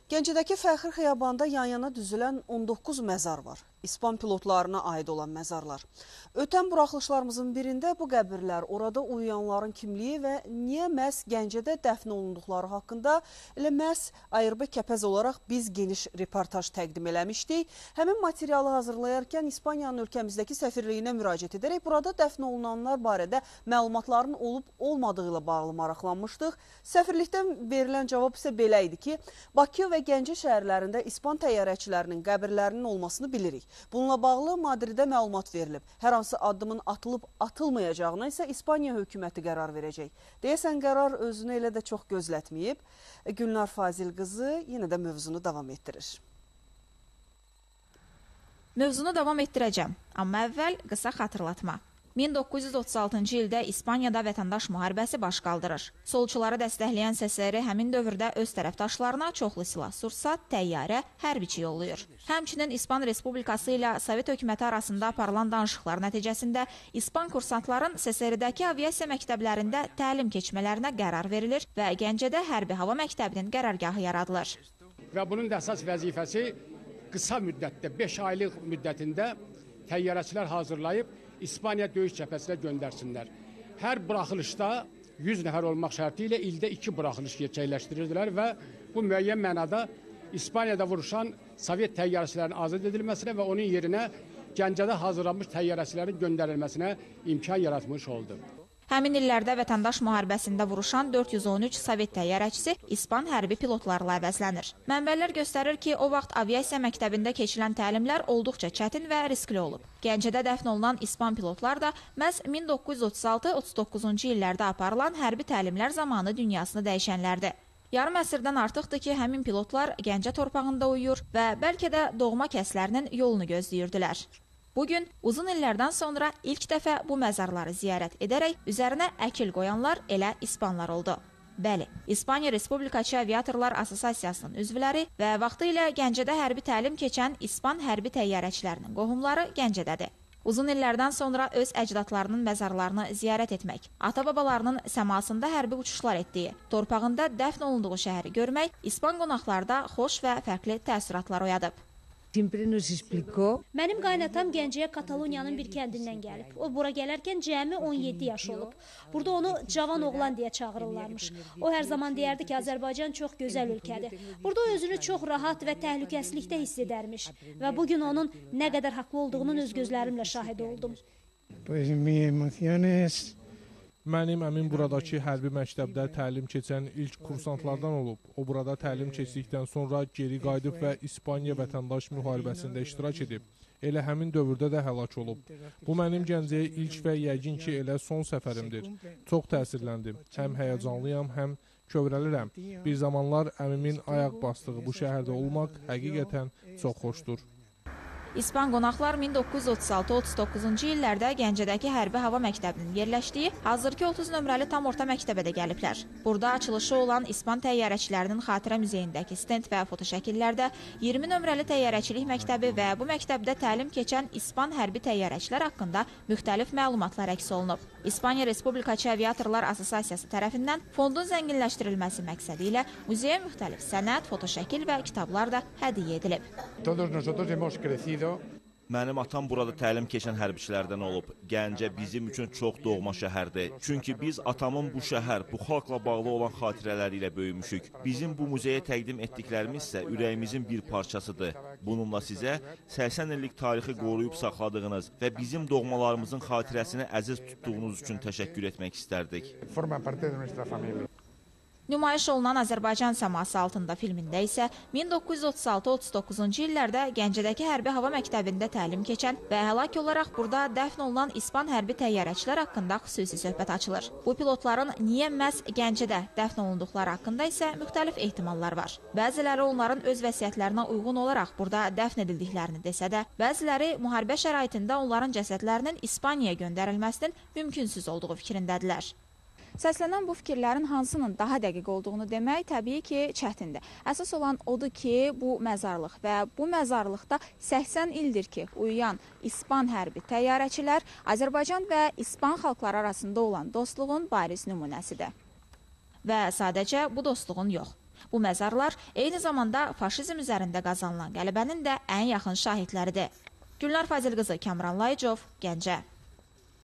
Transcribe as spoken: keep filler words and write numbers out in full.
Gəncədəki Fəxri Xiyabanda yan-yana düzülən on doqquz məzar var. İspan pilotlarına aid olan məzarlar. Ötən buraxılışlarımızın birində bu qəbirlər, orada uyuyanların kimliyi və niyə məhz Gəncədə dəfn olunduqları haqqında elə məhz Ayırbə Kəpəz olaraq biz geniş reportaj təqdim eləmişdik. Həmin materialı hazırlayarkən İspaniyanın ölkəmizdəki səfirliyinə müraciət edərək burada dəfn olunanlar barədə məlumatların olub-olmadığı ilə bağlı maraqlanmışdıq. Səfirlikdən verilən cavab isə belə idi ki, Bakı və Gəncə şəhərlərində İspan təyyarəçilərinin qəbirlərinin olmasını bilirik. Bununla bağlı Madridə məlumat verilib. Hər hansı addımın atılıb atılmayacağına isə İspaniya hökuməti qərar verəcək. Deyəsən qərar özünü elə də çox gözlətməyib. Gülnar Fazil qızı yenə də mövzunu davam etdirir. Mövzunu davam etdirəcəm, amma əvvəl qısa xatırlatma. min doqquz yüz otuz altıncı ildə İspaniyada vətəndaş müharibəsi baş qaldırır. Solçuları dəstəkləyən S S R həmin dövrdə öz tərəfdaşlarına çoxlu silah, sursat, təyyarə, hərbiçi yollayır. Həmçinin İspan Respublikası ilə Sovet hökuməti arasında aparılan danışıqlar nəticəsində İspan kursantların S S R-dəki aviasiya məktəblərində təlim keçmələrinə qərar verilir və Gəncədə hərbi hava məktəbinin qərargahı yaradılır. Və bunun da əsas vəzifəsi qısa müddətdə, beş aylıq müddətində təyyarəçilər hazırlayıb İspaniya döyüş cəbhəsinə göndərsinlər. Hər buraxılışda yüz nəfər olmaq şərti ilə ildə iki buraxılış gerçəkləşdirirdilər və bu müəyyən mənada İspaniyada vuruşan Sovet təyyarəçilərinin azad edilməsinə və onun yerinə Gəncədə hazırlanmış təyyarəçilərin göndərilməsinə imkan yaratmış oldu. Həmin illərdə vətəndaş müharibəsində vuruşan dörd yüz on üç Sovet təyyarəçisi İspan hərbi pilotlarla əvəzlənir. Mənbələr göstərir ki, o vaxt aviasiya məktəbində keçilən təlimlər olduqca çətin və riskli olub. Gəncədə dəfn olunan İspan pilotlar da məhz min doqquz yüz otuz altı otuz doqquzuncu illərdə aparılan hərbi təlimlər zamanı dünyasını dəyişənlərdir. Yarım əsrdən artıqdır ki, həmin pilotlar Gəncə torpağında uyuyur və bəlkə də doğma kəslərinin yolunu gözləyirdilər. Bugün uzun illərdən sonra ilk dəfə bu məzarları ziyarət edərək üzərinə əkil qoyanlar elə İspanlar oldu. Bəli, İspaniya Respublikaçı Aviatorlar Asosiasiyasının üzvləri və vaxtı ilə Gəncədə hərbi təlim keçən İspan hərbi təyyarəçilərinin qohumları Gəncədədir. Uzun illərdən sonra öz əcdadlarının məzarlarını ziyarət etmək, ata-babalarının səmasında hərbi uçuşlar etdiyi, torpağında dəfn olunduğu şəhəri görmək İspan qonaqlarda xoş və fərqli təəssüratlar oyadıb. Mənim qaynatam Gəncəyə Kataloniyanın bir kəndindən gəlib. O bura gələrkən cəmi on yeddi yaş olub. Burada onu cavan oğlan deyə çağırırlarmış. O hər zaman deyərdi ki, Azərbaycan çox gözəl ölkədir. Burada o özünü çox rahat və təhlükəsizlikdə hiss edərmiş. Və bugün onun nə qədər haqlı olduğunun öz gözlərimlə şahid oldum. Mənim əmim buradakı hərbi məktəbdə təlim keçən ilk kursantlardan olub. O burada təlim keçdikdən sonra geri qayıdıb və İspaniya vətəndaş müharibəsində iştirak edib. Elə həmin dövrdə də həlak olub. Bu mənim Gəncəyə ilk və yəqin ki, elə son səfərimdir. Çox təsirləndim. Həm həyəcanlıyam, həm kövrəlirəm. Bir zamanlar əmimin ayaq basdığı bu şəhərdə olmaq həqiqətən çox xoşdur. İspan qonaqlar min doqquz yüz otuz altı otuz doqquzuncu illərdə Gəncədəki hərbi hava məktəbinin yerləşdiyi hazırki otuz nömrəli tam orta məktəbə də gəliblər. Burada açılışı olan İspan təyyarəçilərinin xatirə muzeyindəki stend və fotoşəkillərdə iyirmi nömrəli təyyarəçilik məktəbi və bu məktəbdə təlim keçən İspan hərbi təyyarəçilər haqqında müxtəlif məlumatlar əks olunub. İspaniya Respublikaçı Aviatorlar Asosiasiyası tərəfindən fondun zənginləşdirilməsi məqsədi ilə muzeyə müxtəlif sənət, fotoşəkil və kitablar da hədiyyə edilib. Mənim atam burada təlim keçən hərbiçilərdən olub. Gəncə bizim üçün çox doğma şəhərdir. Çünki biz atamın bu şəhər, bu xalqla bağlı olan xatirələri ilə böyümüşük. Bizim bu muzeyə təqdim etdiklərimiz isə ürəyimizin bir parçasıdır. Bununla sizə səksən illik tarixi qoruyub saxladığınız və bizim doğmalarımızın xatirəsini əziz tutduğunuz üçün təşəkkür etmək istərdik. Nümayiş olunan Azərbaycan səması altında filmində isə min doqquz yüz otuz altı otuz doqquzuncu illərdə Gəncədəki hərbi hava məktəbində təlim keçən və həlak olaraq burada dəfn olunan İspan hərbi təyyarəçilər haqqında xüsusi söhbət açılır. Bu pilotların niyə məhz Gəncədə dəfn olunduqları haqqında isə müxtəlif ehtimallar var. Bəziləri onların öz vəsiyyətlərinə uyğun olaraq burada dəfn edildiklərini desə də, bəziləri müharibə şəraitində onların cəsədlərinin İspaniyaya göndərilməsinin mümkünsüz olduğu fikrindədirlər. Səslənən bu fikirlərin hansının daha dəqiq olduğunu demək təbii ki, çətindir. Əsas olan odur ki, bu məzarlıq və bu məzarlıqda səksən ildir ki, uyuyan İspan hərbi təyyarəçilər Azərbaycan və İspan xalqları arasında olan dostluğun bariz nümunəsidir. Və sadəcə bu dostluğun yox. Bu məzarlar eyni zamanda faşizm üzərində qazanılan qələbənin də ən yaxın şahidləridir. Gülnar Fazil qızı, Kamran Layıcov, Gəncə.